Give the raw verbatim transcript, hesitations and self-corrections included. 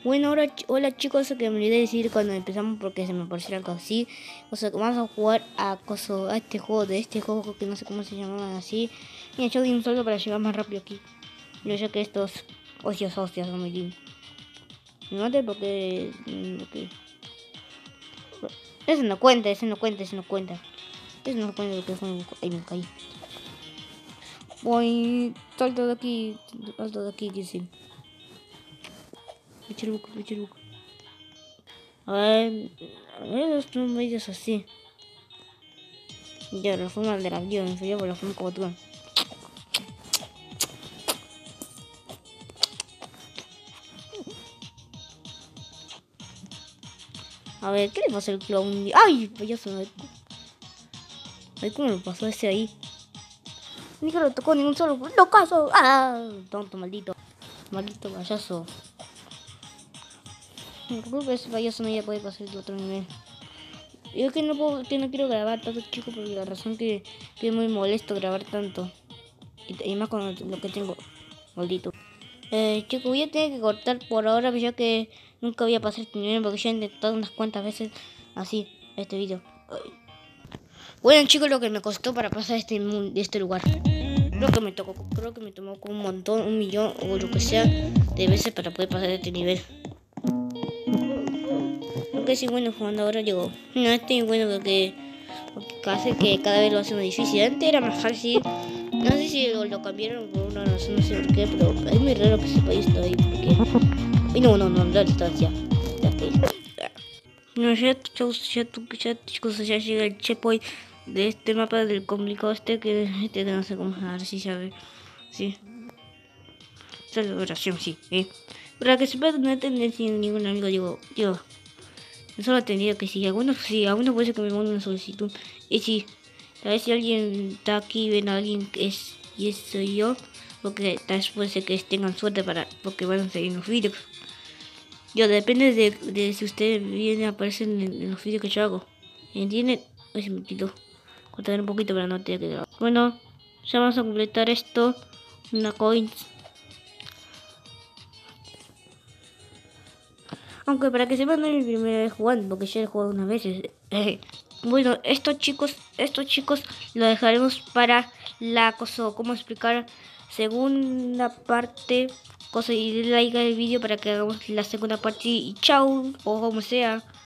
Bueno, ahora, ch- hola chicos, que me olvidé decir cuando empezamos porque se me pareció algo así. O sea, que vamos a jugar a, coso, a este juego, de este juego que no sé cómo se llamaban así. Mira, yo di un solo para llegar más rápido aquí. Yo sé que estos ocios ocios son muy lindos. No mate porque... mm, porque... Ese no cuenta, ese no cuenta, ese no cuenta. Ese no cuenta porque fue un... Ahí me caí. Voy... Salto de aquí, salto de aquí, dice. Pichiruco, pichiruco. A ver... A ver, los medios así. Ya, la forma del avión, inferior por la forma como tú. A ver, ¿qué le pasó al clown? ¡Ay! Payaso. Ay, ¿cómo le pasó ese ahí? Ni que lo tocó ningún solo. ¡Lo caso! ¡Ah! Tonto, maldito. Maldito payaso. Creo que ese payaso no ya puede pasar de otro nivel. Yo que no puedo, que no quiero grabar tanto, chico, porque la razón que, que es muy molesto grabar tanto. Y, y más con lo que tengo. Maldito. Eh, chico, voy a tener que cortar por ahora, ya que nunca voy a pasar este nivel porque ya he intentado unas cuantas veces así este video. Ay. Bueno, chicos, lo que me costó para pasar este de este lugar. Creo que me tocó, creo que me tomó como un montón, un millón o lo que sea de veces para poder pasar este nivel. Aunque sí, bueno, jugando ahora llegó. No estoy bueno porque, porque hace que cada vez lo hace más difícil. Antes era más fácil. No sé si lo, lo cambiaron por una razón, no sé por qué, pero es muy raro que ese país está ahí porque... Ay, no, no, no, la distancia. Ya que... No, ya, ya, ya, ya, chicos, ya llega el checkpoint de este mapa del complicado este que este que no sé cómo, a ver si sabe. Sí. Celebración, sí, eh. Para que sepa, no he tenido ningún amigo, digo, digo. Solo he tenido que si algunos, sí, algunos puede ser que me manden una solicitud. Y sí, a ver si alguien está aquí, ven a alguien que es, y es soy yo. Porque tal vez puede ser que tengan suerte para, porque van a seguir los vídeos. Yo depende de, de si ustedes vienen a aparecer en, en los vídeos que yo hago. ¿Entienden? Ay, se me quitó. Cortar un poquito para no tener que grabar. Bueno, ya vamos a completar esto. Una coin. Aunque para que sepan no es mi primera vez jugando, porque ya he jugado unas veces. Eh, bueno, estos chicos, estos chicos lo dejaremos para la cosa, cómo explicar segunda parte, cosa y like al vídeo para que hagamos la segunda parte y chao, o como sea.